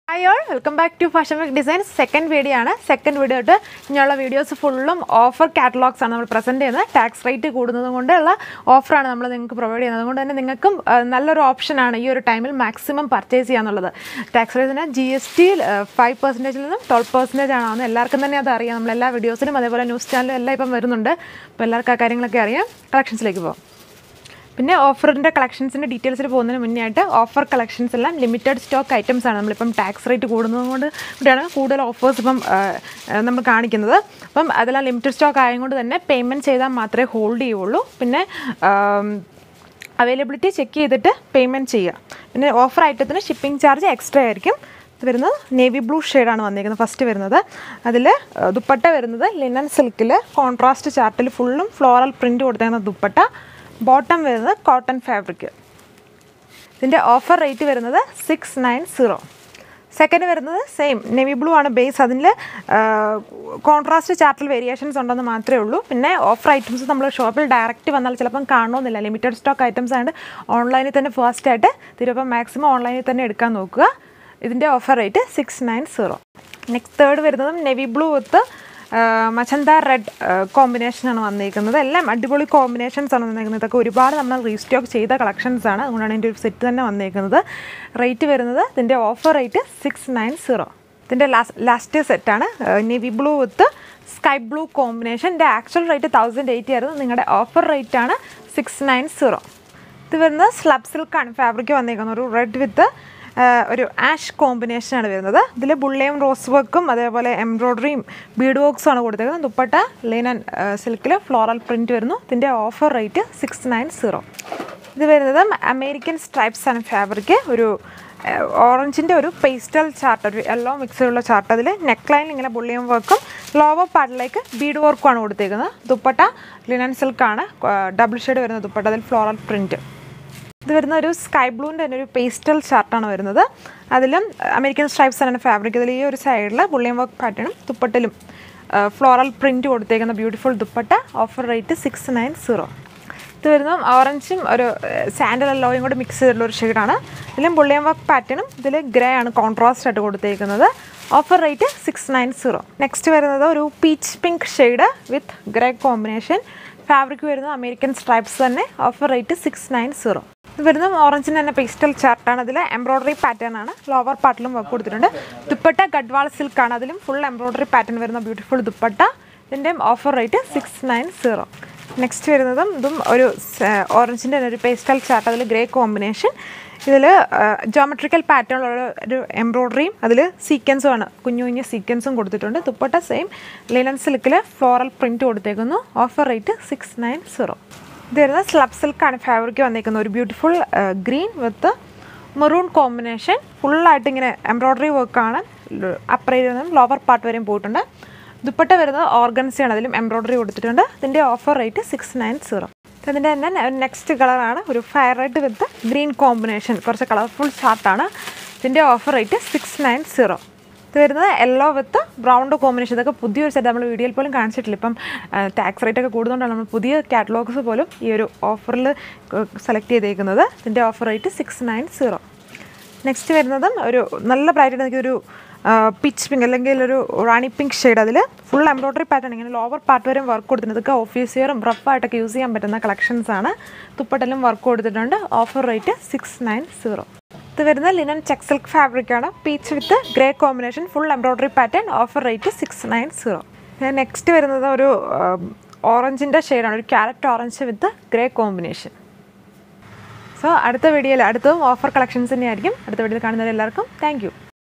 Hi all, welcome back to Fashion Week Designs second video. Second video to ഇനിയുള്ള videos ഫുള്ളും offer catalogues ആണ് നമ്മൾ present ചെയ്യുന്നത്. Tax rate കൂടുന്നത് കൊണ്ടുള്ള ഓഫറാണ് നമ്മൾ നിങ്ങൾക്ക് പ്രൊവൈഡ് ചെയ്യുന്നത്. അതുകൊണ്ട് തന്നെ നിങ്ങൾക്കും നല്ലൊരു ഓപ്ഷനാണ് ഈ ഒരു ടൈമിൽ മാക്സിമം പർച്ചേസ് ചെയ്യാന്നുള്ളത്. ടാക്സ് റേറ്റിന് GST 5% നിന്നും 12% ആണ്. എല്ലാവർക്കും തന്നെ അത് അറിയാം. നമ്മൾ എല്ലാ വീഡിയോസിലും അതേപോലെ ന്യൂസ് ചാനലും എല്ലാം ഇപ്പം വരുന്നുണ്ട്. അപ്പോൾ എല്ലാവർക്കും ആ കാര്യങ്ങളൊക്കെ അറിയാം. കളക്ഷൻസിലേക്ക് പോകാം. പിന്നെ ഓഫറിൻ്റെ കളക്ഷൻസിൻ്റെ ഡീറ്റെയിൽസിൽ പോകുന്നതിന് മുന്നേ ആയിട്ട് ഓഫർ കളക്ഷൻസ് എല്ലാം ലിമിറ്റഡ് സ്റ്റോക്ക് ഐറ്റംസ് ആണ്. നമ്മളിപ്പം ടാക്സ് റേറ്റ് കൂടുന്നത് കൂടിയാണ് കൂടുതൽ ഓഫേഴ്സ് ഇപ്പം നമ്മൾ കാണിക്കുന്നത്. അപ്പം അതെല്ലാം ലിമിറ്റഡ് സ്റ്റോക്ക് ആയതുകൊണ്ട് തന്നെ പേയ്മെൻറ്റ് ചെയ്താൽ മാത്രമേ ഹോൾഡ് ചെയ്യുള്ളൂ. പിന്നെ അവൈലബിലിറ്റി ചെക്ക് ചെയ്തിട്ട് പേയ്മെൻറ്റ് ചെയ്യുക. പിന്നെ ഓഫർ ഐറ്റത്തിന് ഷിപ്പിംഗ് ചാർജ് എക്സ്ട്രാ ആയിരിക്കും. ഇത് വരുന്നത് നേവി ബ്ലൂ ഷെയ്ഡാണ് വന്നിരിക്കുന്നത്. ഫസ്റ്റ് വരുന്നത് അതിൽ ദുപ്പട്ട വരുന്നത് ലിനൻ സിൽക്കിൽ കോൺട്രാസ്റ്റ് ചാർട്ടിൽ ഫുള്ളും ഫ്ലോറൽ പ്രിൻറ്റ് കൊടുത്തേക്കുന്ന ദുപ്പട്ട. ബോട്ടം വരുന്നത് കോട്ടൺ ഫാബ്രിക്. ഇതിൻ്റെ ഓഫർ റേറ്റ് വരുന്നത് 690. സെക്കൻഡ് വരുന്നത് സെയിം നേവി ബ്ലൂ ആണ് ബേസ്. അതിൽ കോൺട്രാസ്റ്റ് ചാർട്ടിൽ വേരിയേഷൻസ് ഉണ്ടെന്ന് മാത്രമേ ഉള്ളൂ. പിന്നെ ഓഫർ ഐറ്റംസ് നമ്മൾ ഷോപ്പിൽ ഡയറക്റ്റ് വന്നാൽ ചിലപ്പം കാണണമെന്നില്ല. ലിമിറ്റഡ് സ്റ്റോക്ക് ഐറ്റംസ് ആയതുകൊണ്ട് ഓൺലൈനിൽ തന്നെ ഫസ്റ്റ് ആയിട്ട് തിരുപ്പം മാക്സിമം ഓൺലൈനിൽ തന്നെ എടുക്കാൻ നോക്കുക. ഇതിൻ്റെ ഓഫർ റേറ്റ് 690. നെക്സ്റ്റ് തേർഡ് വരുന്നതും നേവി ബ്ലൂ വിത്ത് മച്ചന്ത റെഡ് കോമ്പിനേഷനാണ് വന്നിരിക്കുന്നത്. എല്ലാം അടിപൊളി കോമ്പിനേഷൻസ് ആണ് വന്നിരിക്കുന്നത്. ഇതൊക്കെ ഒരുപാട് നമ്മൾ റീസ്റ്റോക്ക് ചെയ്ത കളക്ഷൻസ് ആണ്. അതുകൊണ്ടാണ് ഇതിൻ്റെ ഒരു സെറ്റ് തന്നെ വന്നിരിക്കുന്നത്. റേറ്റ് വരുന്നത് ഇതിൻ്റെ ഓഫർ റേറ്റ് 690. ഇതിൻ്റെ ലാസ്റ്റ് സെറ്റാണ് navy blue with sky blue combination. ഇതിൻ്റെ ആക്ച്വൽ റേറ്റ് 1080 ആയിരുന്നു. നിങ്ങളുടെ ഓഫർ റേറ്റ് ആണ് 690. ഇത് വരുന്നത് സ്ലബ് സിൽക്കാണ് ഫാബ്രിക് വന്നിരിക്കുന്നത്. ഒരു റെഡ് വിത്ത് ഒരു ആഷ് കോമ്പിനേഷനാണ് വരുന്നത്. ഇതിൽ ബുള്ളയും റോസ് വർക്കും അതേപോലെ എംബ്രോയ്ഡറിയും ബീഡ് വർക്ക്സും ആണ് കൊടുത്തേക്കുന്നത്. ദുപ്പട്ട ലിനൻ സിൽക്കിൽ ഫ്ലോറൽ പ്രിൻറ്റ് വരുന്നു. ഇതിൻ്റെ ഓഫർ റേറ്റ് 690. ഇത് വരുന്നത് അമേരിക്കൻ സ്ട്രൈപ്സ് ആണ് ഫാബ്രിക്. ഒരു ഓറഞ്ചിൻ്റെ ഒരു പേസ്റ്റൽ ചാർട്ട്, ഒരു യെല്ലോ മിക്സിലുള്ള ചാർട്ട്. അതിൽ നെക്ക് ലൈനിൽ ഇങ്ങനെ ബുള്ളിയം വർക്കും ലോവർ പാർട്ടിലേക്ക് ബീഡ് വർക്കുമാണ് കൊടുത്തേക്കുന്നത്. ദുപ്പട്ട ലിനൻ സിൽക്കാണ്, ഡബിൾ ഷെയ്ഡ് വരുന്ന ദുപ്പട്ട. അതിൽ ഫ്ലോറൽ പ്രിൻറ്റ്. ഇത് വരുന്ന ഒരു സ്കൈ ബ്ലൂവിൻ്റെ തന്നെ ഒരു പേസ്റ്റൽ ചാർട്ടാണ് വരുന്നത്. അതിലും അമേരിക്കൻ സ്ട്രൈപ്സ് ആണ് ഫാബ്രിക്. ഇതിൽ ഈ ഒരു സൈഡിൽ ബുള്ളിയം വർക്ക് പാറ്റേണും ദുപ്പട്ടിലും ഫ്ലോറൽ പ്രിൻറ്റ് കൊടുത്തേക്കുന്ന ബ്യൂട്ടിഫുൾ ദുപ്പട്ട. Offer rate 690. ഇത് വരുന്ന ഓറഞ്ചും ഒരു സാൻഡൽ യെല്ലോയും കൂടി മിക്സ് ചെയ്തിട്ടുള്ള ഒരു ഷെയ്ഡാണ്. ഇതിലും ബുള്ളിയം വർക്ക് പാറ്റേണും ഇതിൽ ഗ്രേ ആണ് കോൺട്രാസ്റ്റ് ആയിട്ട് കൊടുത്തേക്കുന്നത്. Offer rate 690. നെക്സ്റ്റ് വരുന്നത് ഒരു peach pink shade with grey combination. Fabric വരുന്നത് അമേരിക്കൻ സ്ട്രൈപ്സ് തന്നെ. Offer rate 690. ഇത് വരുന്നത് ഓറഞ്ചിൻ്റെ തന്നെ പേസ്റ്റൽ ചാർട്ടാണ്. അതിൽ എംബ്രോയ്ഡറി പാറ്റേൺ ആണ്. ലോവർ പാർട്ടിലും വർക്ക് കൊടുത്തിട്ടുണ്ട്. ദുപ്പട്ട ഗഡ്വാൾ സിൽക്കാണ്. അതിലും ഫുൾ എംബ്രോയ്ഡറി പാറ്റേൺ വരുന്ന ബ്യൂട്ടിഫുൾ ദുപ്പട്ട. ഇതിൻ്റെ ഓഫർ റേറ്റ് 690. നെക്സ്റ്റ് വരുന്നതും ഇതും ഒരു ഓറഞ്ചിൻ്റെ ഒരു പേസ്റ്റൽ ചാർട്ട്. അതിൽ ഗ്രേ കോമ്പിനേഷൻ. ഇതിൽ ജോമെട്രിക്കൽ പാറ്റേണുള്ള ഒരു എംബ്രോയ്ഡറിയും അതിൽ സീക്വൻസും ആണ്. കുഞ്ഞു കുഞ്ഞു സീക്വൻസും കൊടുത്തിട്ടുണ്ട്. ദുപ്പട്ട സെയിം ലിനൻ സിൽക്കിൽ ഫ്ലോറൽ പ്രിൻറ്റ് കൊടുത്തേക്കുന്നു. Offer rate 690. ഇത് വരുന്നത് സ്ലബ് സിൽക്കാണ് ഫാബ്രിക് വന്നിരിക്കുന്നത്. ഒരു beautiful green with maroon combination. ഫുള്ളായിട്ട് ഇങ്ങനെ എംബ്രോയ്ഡറി വർക്കാണ്. അപ്പർ ഏരിയ നിന്നും ലോവർ പാർട്ട് വരെയും പോയിട്ടുണ്ട്. ദുപ്പട്ട വരുന്നത് ഓർഗൻസിയാണ്. അതിലും എംബ്രോയ്ഡറി കൊടുത്തിട്ടുണ്ട്. ഇതിൻ്റെ ഓഫർ റേറ്റ് 690. അതിൻ്റെ തന്നെ നെക്സ്റ്റ് കളറാണ് ഒരു fire red with green combination. കുറച്ച് കളർഫുൾ ചാർട്ടാണ്. ഇതിൻ്റെ ഓഫർ റേറ്റ് 690. ഇത് വരുന്നത് യെല്ലോ വിത്ത് ബ്രൗണ്ട് കോമ്പിനേഷൻ. ഇതൊക്കെ പുതിയൊരു സെറ്റ് നമ്മൾ വീഡിയോയിൽ പോലും കാണിച്ചിട്ടില്ല. ഇപ്പം ടാക്സ് റേറ്റ് ഒക്കെ കൂടുന്നതുകൊണ്ടാണ് നമ്മൾ പുതിയ കാറ്റലോഗ്സ് പോലും ഈ ഒരു ഓഫറിൽ സെലക്ട് ചെയ്തേക്കുന്നത്. ഇതിൻ്റെ ഓഫർ റേറ്റ് 690. നെക്സ്റ്റ് വരുന്നതും ഒരു നല്ല ബ്രൈറ്റ് എനിക്കൊരു പിച്ച് പിങ്ക് അല്ലെങ്കിൽ ഒരു റാണി പിങ്ക് ഷെയ്ഡ്. അതിൽ ഫുൾ എംബ്രോയ്ഡറി പാറ്റേൺ ഇങ്ങനെ ലോവർ പാർട്ട് വരെയും വർക്ക് കൊടുത്തിട്ടുണ്ട്. ഇതൊക്കെ ഓഫീസ് വെയറും റഫായിട്ടൊക്കെ യൂസ് ചെയ്യാൻ പറ്റുന്ന കളക്ഷൻസ് ആണ്. ദുപ്പട്ടയിലും വർക്ക് കൊടുത്തിട്ടുണ്ട്. Offer rate 690. ഇത് വരുന്ന ലിനൻ ചെക്ക് സിൽക്ക് ഫാബ്രിക് ആണ്. Peach with grey combination. Full embroidery pattern. Offer rate 690. Next വരുന്നത് ഒരു ഓറഞ്ചിൻ്റെ ഷെയ്ഡാണ്. ഒരു carrot orange with grey combination. So അടുത്ത വീഡിയോയിൽ അടുത്തതും ഓഫർ കളക്ഷൻസ് തന്നെയായിരിക്കും. അടുത്ത വീഡിയോയിൽ കാണുന്നവരെല്ലാവർക്കും താങ്ക് യു.